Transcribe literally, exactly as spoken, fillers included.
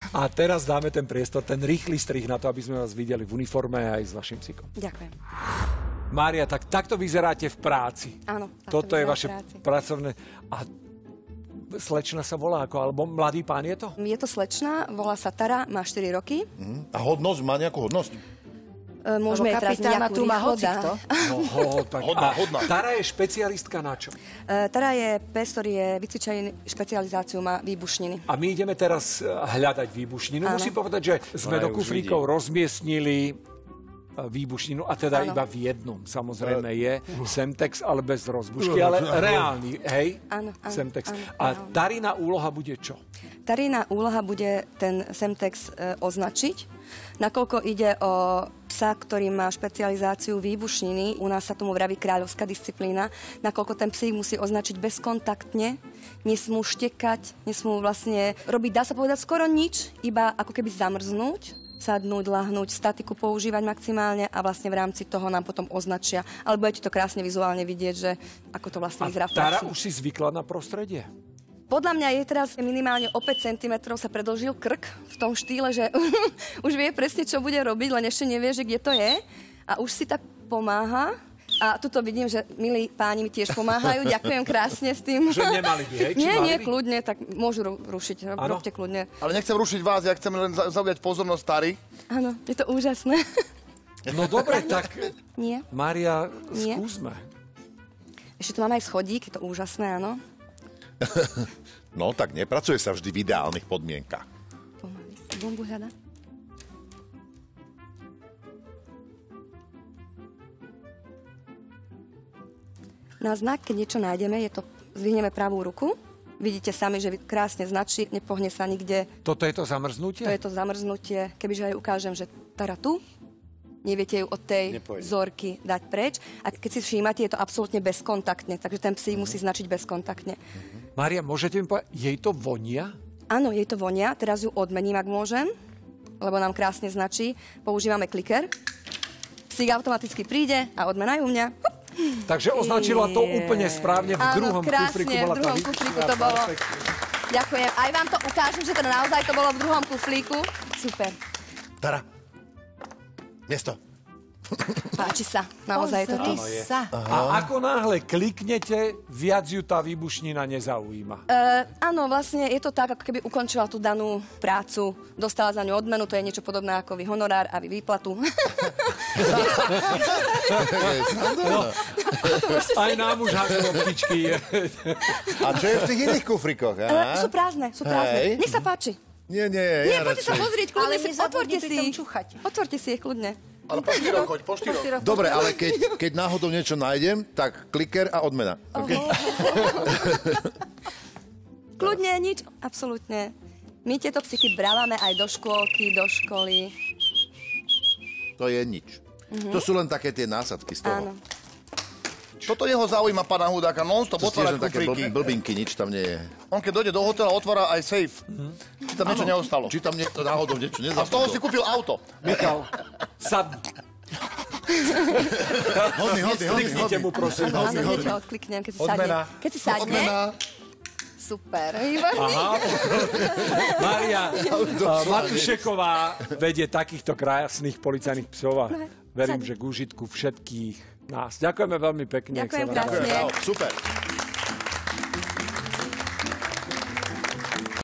A teraz dáme ten priestor, ten rýchly strih na to, aby sme vás videli v uniforme aj s vašim psíkom. Ďakujem. Mária, tak takto vyzeráte v práci. Áno. Toto je vaše pracovné... A slečna sa volá ako, alebo mladý pán je to? Je to slečna, volá sa Tara, má štyri roky. Mm. A hodnosť, má nejakú hodnosť? E, môžeme jej teraz nejakú tu má rýchlo dať. No, ho, tak, hodná, hodná. Tara je špecialistka na čo? E, Tara je pes, ktorý je vycvičený, špecializáciu má výbušniny. A my ideme teraz hľadať výbušninu. Áno. Musím povedať, že sme No, do kufríkov rozmiestnili výbušninu, a teda ano. Iba v jednom. Samozrejme je Semtex, ale bez rozbušky, ale reálny, hej? Áno, áno. Semtex. Áno, a áno. Tarina úloha bude čo? Tarina úloha bude ten Semtex e, označiť, nakoľko ide o psa, ktorý má špecializáciu výbušniny. U nás sa tomu vraví kráľovská disciplína, nakoľko ten psík musí označiť bezkontaktne, nesmú štekať, nesmú vlastne robiť, dá sa povedať, skoro nič, iba ako keby zamrznúť, sadnúť, lahnúť, statiku používať maximálne a vlastne v rámci toho nám potom označia. Ale budete to krásne vizuálne vidieť, že ako to vlastne vyzerá v praxi. A Tara už si zvykla na prostredie? Podľa mňa je teraz minimálne o päť centimetrov sa predĺžil krk v tom štýle, že už vie presne, čo bude robiť, len ešte nevie, že kde to je. A už si tak pomáha. A tuto vidím, že milí páni mi tiež pomáhajú. Ďakujem krásne s tým. Že nemali by, hej? Nie, nie, kľudne, tak môžu ru- rušiť. Ano? Robte kľudne. Ale nechcem rušiť vás, ja chcem len zaujať pozornosť Tary. Áno, je to úžasné. No dobre, tak... Nie. Mária, Nie. skúsme. Ešte tu máme aj schodík, je to úžasné, áno. No, tak nepracuje sa vždy v ideálnych podmienkach. Pomaly. Bombu hľada. Na znak, keď niečo nájdeme, je to, zvihneme pravú ruku. Vidíte sami, že krásne značí, nepohne sa nikde. Toto je to zamrznutie? To je to zamrznutie. Kebyže aj ukážem, že Tara tu, neviete ju od tej Nepojde. Vzorky dať preč. A keď si všímate, je to absolútne bezkontaktne, takže ten psík mm-hmm. musí značiť bezkontaktne. Mm-hmm. Mária, môžete mi povedať, jej to vonia? Áno, jej to vonia. Teraz ju odmením, ak môžem, lebo nám krásne značí. Používame kliker. Psík automaticky príde a odmenajú mňa. Hup. Takže označila to úplne správne. V Áno, druhom krásne, kufríku bola v druhom tá kufríku to bolo. Ďakujem. Aj vám to ukážem, že to naozaj to bolo v druhom kufríku. Super. Tara, miesto. Páči sa. Naozaj je to tu. sa. A ako náhle kliknete, viac ju tá výbušnina nezaujíma. Uh, áno, vlastne je to tak, ako keby ukončila tú danú prácu, dostala za ňu odmenu, to je niečo podobné ako vy honorár a vy výplatu. No, aj nám už hážu loptičky. A čo je v tých iných kufrikoch? Uh, sú prázdne, sú prázdne. Hej. Nech sa páči. Nie, nie, Nie, ja poďte sa pozrieť, kľudne Ale si, otvorte si. čuchať. Otvorte si ich, kľudne. Ale po štyroch, choď, po štyroch. Dobre, ale keď, keď náhodou niečo nájdem, tak kliker a odmena. Okay? Kľudne, nič, absolútne. My tieto psíky brávame aj do škôlky, do školy. To je nič. Mm-hmm. To sú len také tie násadky z toho. Áno. Toto jeho zaujíma pána Hudáka, non-stop otvárať kufríky. Také blbinky, nič tam nie je. On keď dojde do hotela, otvára aj safe. Či tam niečo neostalo. Či tam niekto náhodou niečo A z toho si kúpil auto. Michal, sad. Hodný, hodný, hodný. Kliknite mu, prosím. Áno, niečo odkliknem, keď si sadne. Odmena. Keď si sadne. Super, výborný. Aha. Mária Matušeková vedie takýchto krásnych policajných psov a verím, že k úžitku všetkých nás. Ďakujeme veľmi pekne. Ďakujem krásne. Super.